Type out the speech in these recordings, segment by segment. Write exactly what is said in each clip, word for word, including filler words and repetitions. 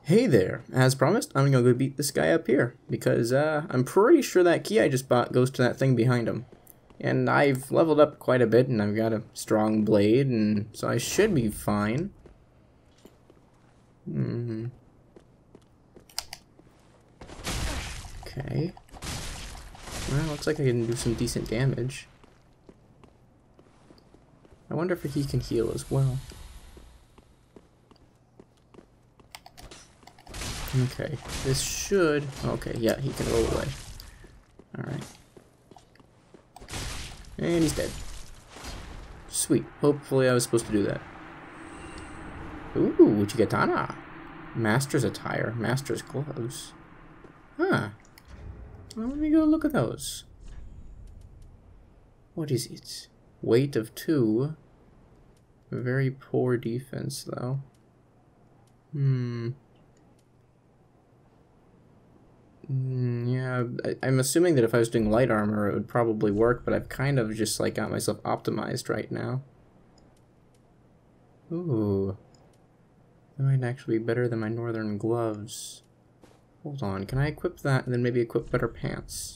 Hey there, as promised, I'm gonna go beat this guy up here, because uh, I'm pretty sure that key I just bought goes to that thing behind him. And I've leveled up quite a bit, and I've got a strong blade, and so I should be fine. Mm-hmm. Okay. Well, looks like I can do some decent damage. I wonder if he can heal as well. Okay, this should... Okay, yeah, he can roll away. Alright. And he's dead. Sweet. Hopefully I was supposed to do that. Ooh, Katana Master's attire. Master's gloves. Huh. Well, let me go look at those. What is it? Weight of two. Very poor defense, though. Hmm... Mm, yeah, I, I'm assuming that if I was doing light armor, it would probably work, but I've kind of just like got myself optimized right now. Ooh, that might actually be better than my northern gloves. Hold on, can I equip that and then maybe equip better pants?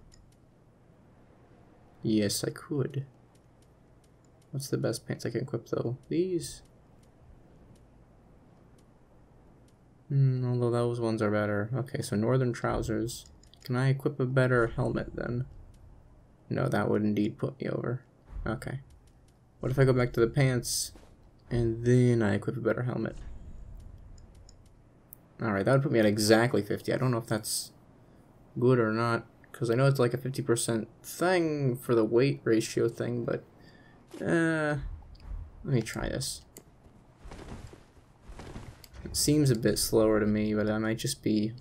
Yes, I could. What's the best pants I can equip though? These? Mm, although those ones are better. Okay, so northern trousers. Can I equip a better helmet then? No, that would indeed put me over. Okay. What if I go back to the pants and then I equip a better helmet? Alright, that would put me at exactly fifty. I don't know if that's good or not, because I know it's like a fifty percent thing for the weight ratio thing, but uh, let me try this. It seems a bit slower to me, but I might just be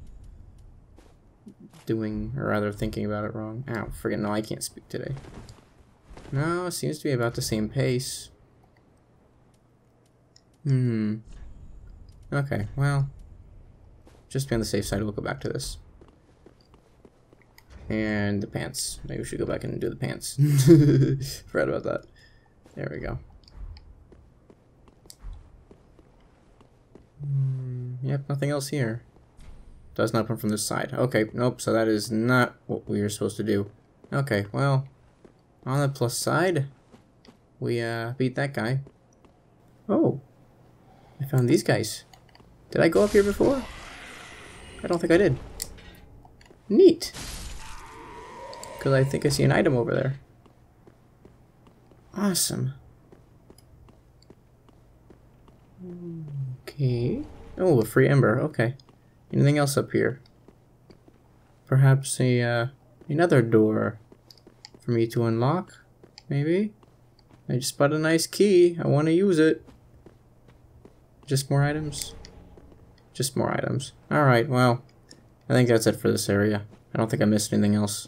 doing, or rather thinking about it wrong. Ow, forget, no, I can't speak today. No, it seems to be about the same pace. Hmm. Okay, well, just to be on the safe side, we'll go back to this. And the pants. Maybe we should go back and do the pants. Forgot about that. There we go. Mm, yep, nothing else here. Does not come from this side. Okay, nope, so that is not what we were supposed to do. Okay, well, on the plus side, we uh, beat that guy. Oh, I found these guys. Did I go up here before? I don't think I did. Neat. Because I think I see an item over there. Awesome. Okay. Oh, a free ember. Okay. Anything else up here? Perhaps a uh, another door for me to unlock. Maybe. I just bought a nice key. I want to use it. Just more items. Just more items. All right. Well, I think that's it for this area. I don't think I missed anything else.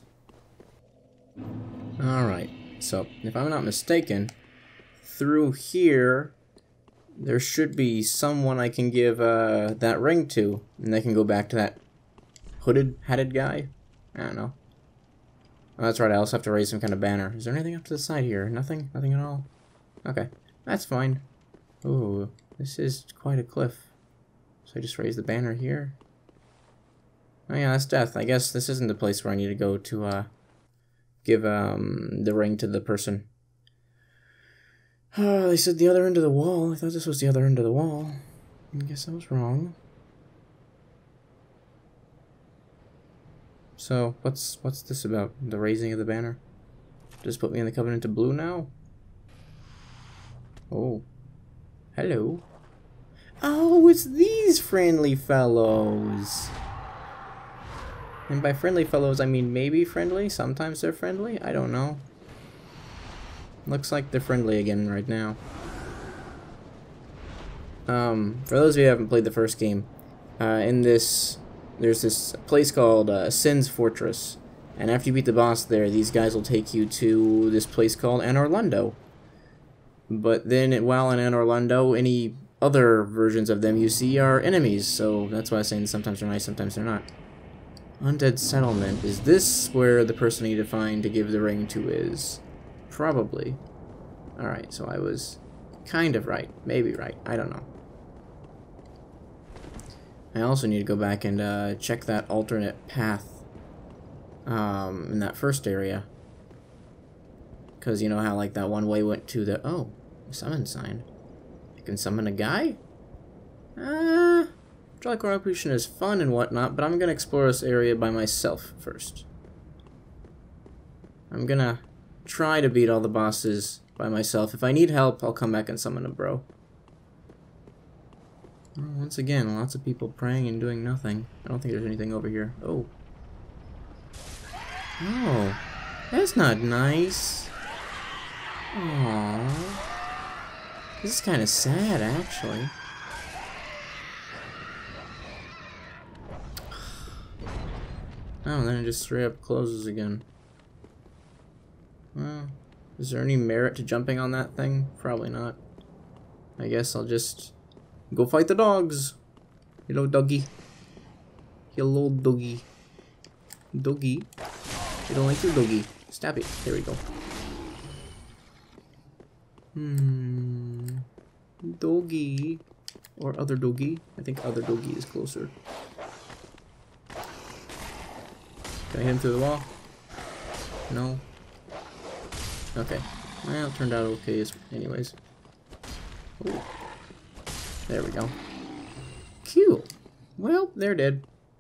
All right. So, if I'm not mistaken, through here, there should be someone I can give uh, that ring to, and they can go back to that hooded, hatted guy. I don't know. Oh, that's right, I also have to raise some kind of banner. Is there anything up to the side here? Nothing? Nothing at all? Okay, that's fine. Ooh, this is quite a cliff. So I just raise the banner here. Oh yeah, that's death. I guess this isn't the place where I need to go to uh, give um, the ring to the person. Oh, they said the other end of the wall. I thought this was the other end of the wall. I guess I was wrong. So, what's what's this about? The raising of the banner? Just put me in the Covenant of Blue now? Oh. Hello. Oh, it's these friendly fellows! And by friendly fellows, I mean maybe friendly. Sometimes they're friendly. I don't know. Looks like they're friendly again right now. Um, for those of you who haven't played the first game, uh, in this, there's this place called uh, Sin's Fortress, and after you beat the boss there, these guys will take you to this place called Anor Londo. But then, while in Anor Londo, any other versions of them you see are enemies, so that's why I'm saying sometimes they're nice, sometimes they're not. Undead Settlement. Is this where the person I need to find to give the ring to is? Probably. Alright, so I was kind of right. Maybe right. I don't know. I also need to go back and uh, check that alternate path um, in that first area. Because you know how like that one way went to the... Oh, summon sign. You can summon a guy? Uh, Draw Corruption is fun and whatnot, but I'm going to explore this area by myself first. I'm going to try to beat all the bosses by myself. If I need help, I'll come back and summon a bro. Well, once again, lots of people praying and doing nothing. I don't think there's anything over here. Oh. Oh. That's not nice. Aww. This is kind of sad, actually. Oh, and then it just straight up closes again. Well, is there any merit to jumping on that thing? Probably not. I guess I'll just go fight the dogs. Hello, doggy. Hello, doggy. Doggy. You don't like your doggy. Stab it. There we go. Hmm. Doggy. Or other doggy. I think other doggy is closer. Can I hit him through the wall? No. Okay. Well, it turned out okay anyways. Ooh. There we go. Cool. Well, they're dead.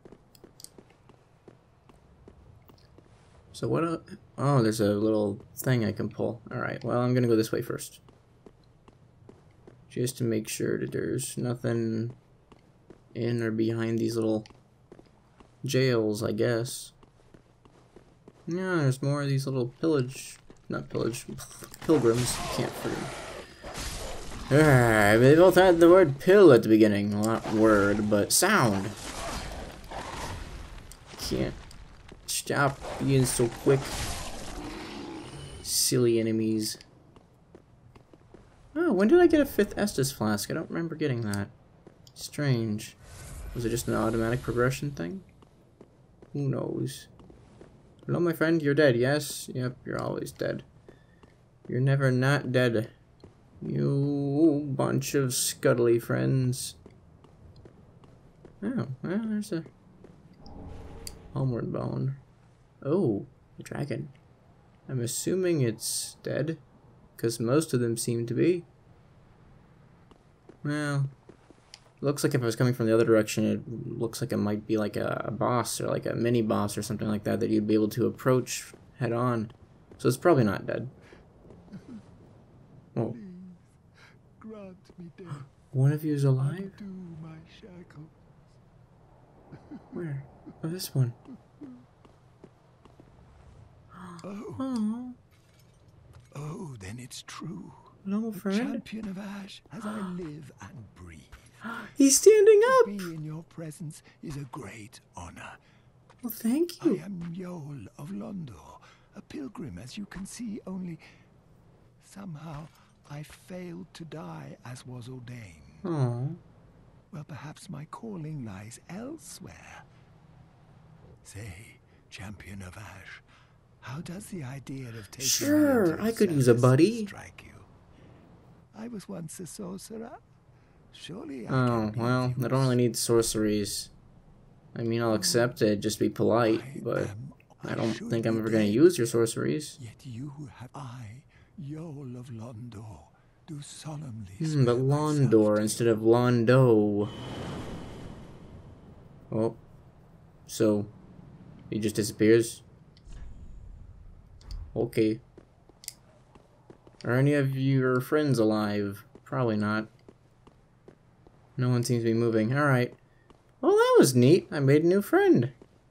So what a... Oh, there's a little thing I can pull. Alright, well, I'm gonna go this way first. Just to make sure that there's nothing in or behind these little jails, I guess. Yeah, there's more of these little pillage... Not pillage... pilgrims. I can't forget. Ah, they both had the word pill at the beginning. Well, not word, but sound. Can't stop being so quick. Silly enemies. Oh, when did I get a fifth Estus flask? I don't remember getting that. Strange. Was it just an automatic progression thing? Who knows? Hello, my friend. You're dead, yes? Yep, you're always dead. You're never not dead. You bunch of scuttly friends. Oh, well, there's a homeward bone. Oh, a dragon. I'm assuming it's dead, because most of them seem to be. Well, looks like if I was coming from the other direction, it looks like it might be like a, a boss, or like a mini boss or something like that, that you'd be able to approach head on. So it's probably not dead. Oh. Me death. One of you is alive? Undo my shackles. Where? Oh, this one. Oh. Oh. Oh, then it's true. Hello, The friend. champion of Ash, as I live and breathe. He's standing up. To be in your presence is a great honor. Well, thank you. I am Yol of Londor, a pilgrim, as you can see, only somehow I failed to die as was ordained. Oh. Well, perhaps my calling lies elsewhere. Say, champion of Ash, how does the idea of taking Sure, me into I could use a service buddy. strike you? I was once a sorcerer. Surely I Oh, can be well, of I don't use. really need sorceries. I mean, I'll accept it, just be polite, I but am- I don't should think I'm be ever going to dead. use your sorceries. Yet you have I, Yol of Londor, do solemnly Hmm, but swear myself Londor to instead you. of Londo. Oh. So, he just disappears? Okay. Are any of your friends alive? Probably not. No one seems to be moving. Alright. Well, that was neat. I made a new friend.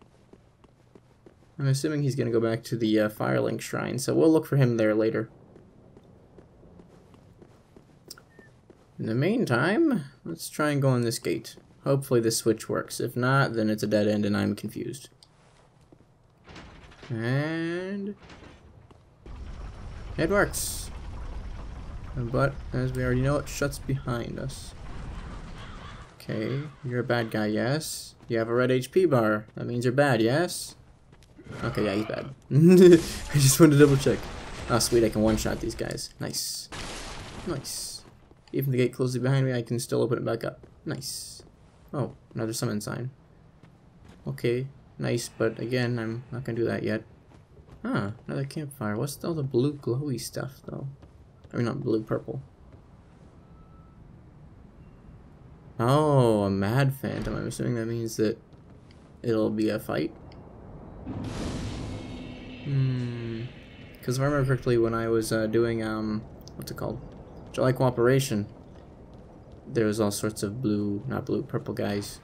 I'm assuming he's going to go back to the uh, Firelink Shrine, so we'll look for him there later. In the meantime, let's try and go on this gate. Hopefully this switch works. If not, then it's a dead end and I'm confused. And... it works. But, as we already know, it shuts behind us. Okay, you're a bad guy, yes? You have a red H P bar. That means you're bad, yes? Okay, yeah, he's bad. I just wanted to double check. Oh, sweet, I can one-shot these guys. Nice. Nice. Even if the gate closes behind me, I can still open it back up. Nice. Oh, another summon sign. Okay, nice, but again, I'm not gonna do that yet. Ah, another campfire. What's all the blue glowy stuff, though? I mean, not blue, purple. Oh, a mad phantom. I'm assuming that means that it'll be a fight. Hmm. Because if I remember correctly, when I was uh, doing, um, what's it called? July Cooperation, there was all sorts of blue, not blue, purple guys.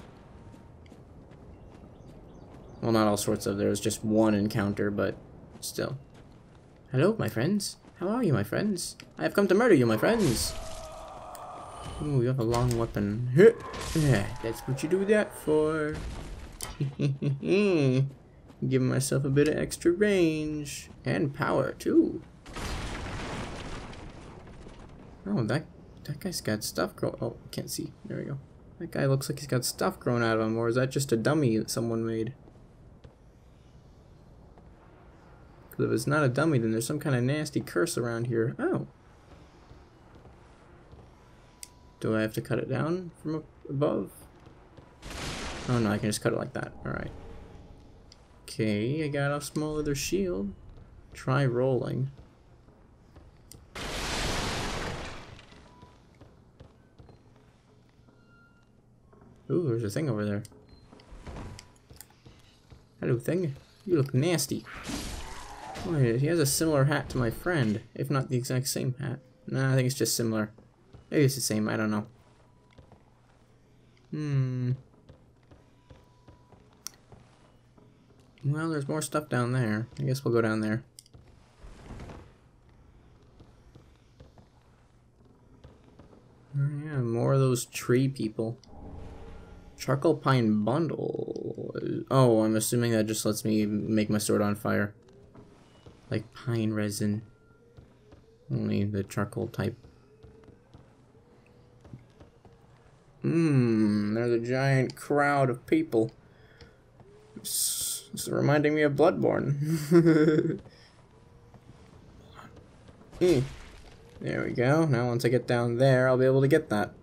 Well, not all sorts of. There was just one encounter, but still. Hello, my friends. How are you, my friends? I have come to murder you, my friends. Ooh, you have a long weapon. Yeah, that's what you do that for. Giving myself a bit of extra range. And power, too. Oh, that, that guy's got stuff growing. Oh, can't see. There we go. That guy looks like he's got stuff growing out of him. Or is that just a dummy that someone made? Because if it's not a dummy, then there's some kind of nasty curse around here. Oh. Do I have to cut it down from up above? Oh no, I can just cut it like that. Alright. Okay, I got a small leather shield. Try rolling. Ooh, there's a thing over there. Hello, thing. You look nasty. Oh, he has a similar hat to my friend, if not the exact same hat. Nah, I think it's just similar. Maybe it's the same, I don't know. Hmm. Well, there's more stuff down there. I guess we'll go down there. Oh, yeah, more of those tree people. Charcoal pine bundle. Oh, I'm assuming that just lets me make my sword on fire. Like pine resin. Only the charcoal type. Mmm, there's a giant crowd of people. It's, it's reminding me of Bloodborne. mm. There we go. Now once I get down there, I'll be able to get that.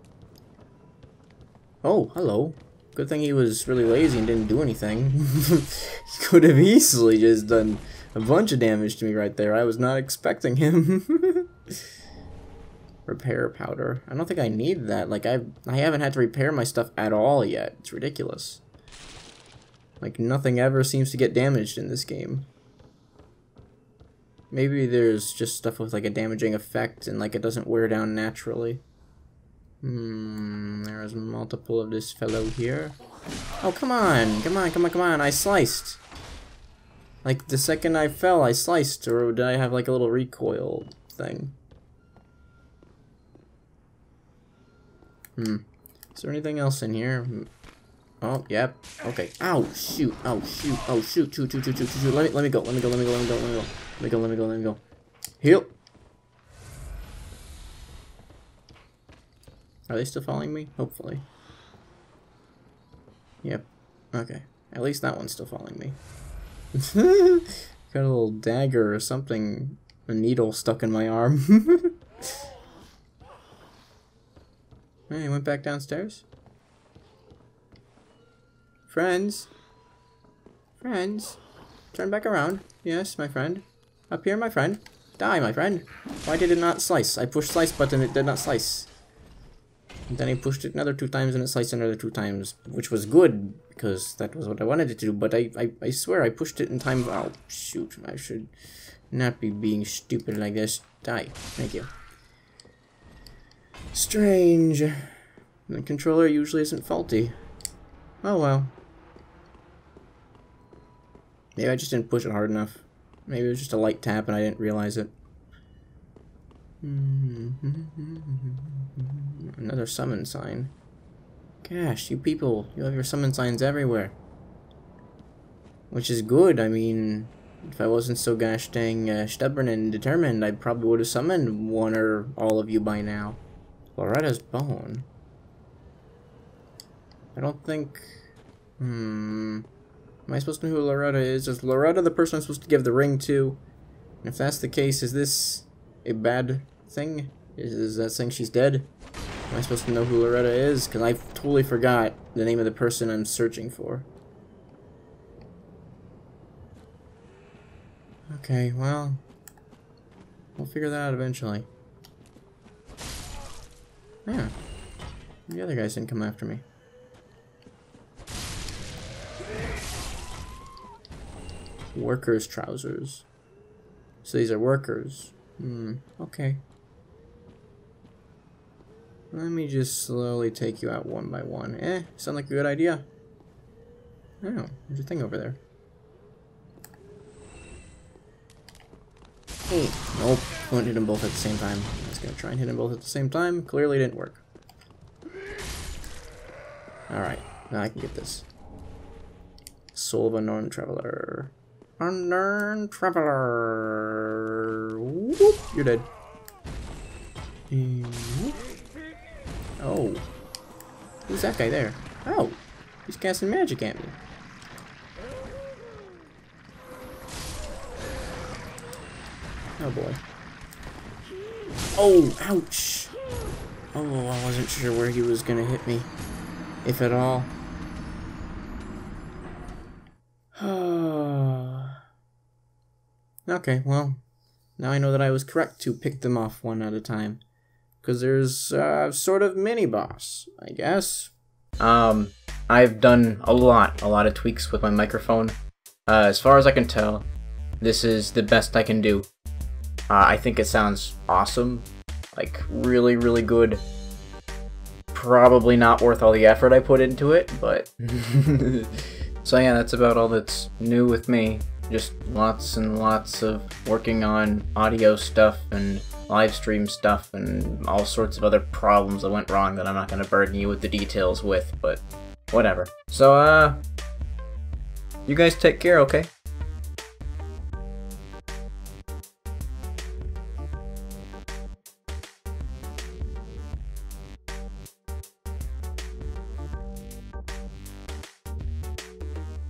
Oh, hello. Good thing he was really lazy and didn't do anything. He could have easily just done a bunch of damage to me right there. I was not expecting him. Repair powder. I don't think I need that. Like, I I haven't had to repair my stuff at all yet. It's ridiculous. Like, nothing ever seems to get damaged in this game. Maybe there's just stuff with, like, a damaging effect and, like, it doesn't wear down naturally. Hmm, there's multiple of this fellow here. Oh, come on! Come on, come on, come on! I sliced! Like, the second I fell, I sliced, or did I have, like, a little recoil thing? Hmm. Is there anything else in here? Oh, yep. Okay. Ow! Shoot! Oh, shoot! Oh, shoot! Shoot! Shoot! Shoot! Shoot! Shoot! Let me, let me go! Let me go! Let me go! Let me go! Let me go! Let me go! Let me go! Let me go! Heal! Are they still following me? Hopefully. Yep. Okay. At least that one's still following me. Got a little dagger or something, a needle stuck in my arm. Hey, went back downstairs. Friends? Friends? Turn back around. Yes, my friend. Up here, my friend. Die, my friend. Why did it not slice? I pushed slice button, it did not slice. And then I pushed it another two times and it sliced another two times, which was good, because that was what I wanted it to do, but I, I, I swear I pushed it in time. Oh, shoot. I should not be being stupid like this. Die. Thank you. Strange. The controller usually isn't faulty. Oh well. Maybe I just didn't push it hard enough. Maybe it was just a light tap and I didn't realize it. Another summon sign. Gosh, you people, you have your summon signs everywhere. Which is good. I mean, if I wasn't so gosh dang uh, stubborn and determined, I probably would have summoned one or all of you by now. Loretta's bone. I don't think... Hmm... Am I supposed to know who Loretta is? Is Loretta the person I'm supposed to give the ring to? And if that's the case, is this a bad thing? Is, is that saying she's dead? Am I supposed to know who Loretta is? Because I totally forgot the name of the person I'm searching for. Okay, well, we'll figure that out eventually. Yeah, the other guys didn't come after me. Workers' trousers. So these are workers. Hmm, okay. Let me just slowly take you out one by one. Eh, sound like a good idea. Oh, there's a thing over there. Oh, nope. Couldn't hit them both at the same time. I was gonna try and hit them both at the same time. Clearly didn't work. Alright, now I can get this. Soul of Unknown Traveler. Unknown Traveler. Whoop, you're dead. Whoop. Oh. Who's that guy there? Oh, he's casting magic at me. Oh boy. Oh, ouch. Oh, I wasn't sure where he was gonna hit me, if at all. Okay, well, now I know that I was correct to pick them off one at a time. Because there's uh, sort of mini-boss, I guess. Um, I've done a lot, a lot of tweaks with my microphone. Uh, as far as I can tell, this is the best I can do. Uh, I think it sounds awesome. Like, really, really good. Probably not worth all the effort I put into it, but... So yeah, that's about all that's new with me. Just lots and lots of working on audio stuff and live stream stuff and all sorts of other problems that went wrong that I'm not going to burden you with the details with, but whatever. So, uh, you guys take care, okay?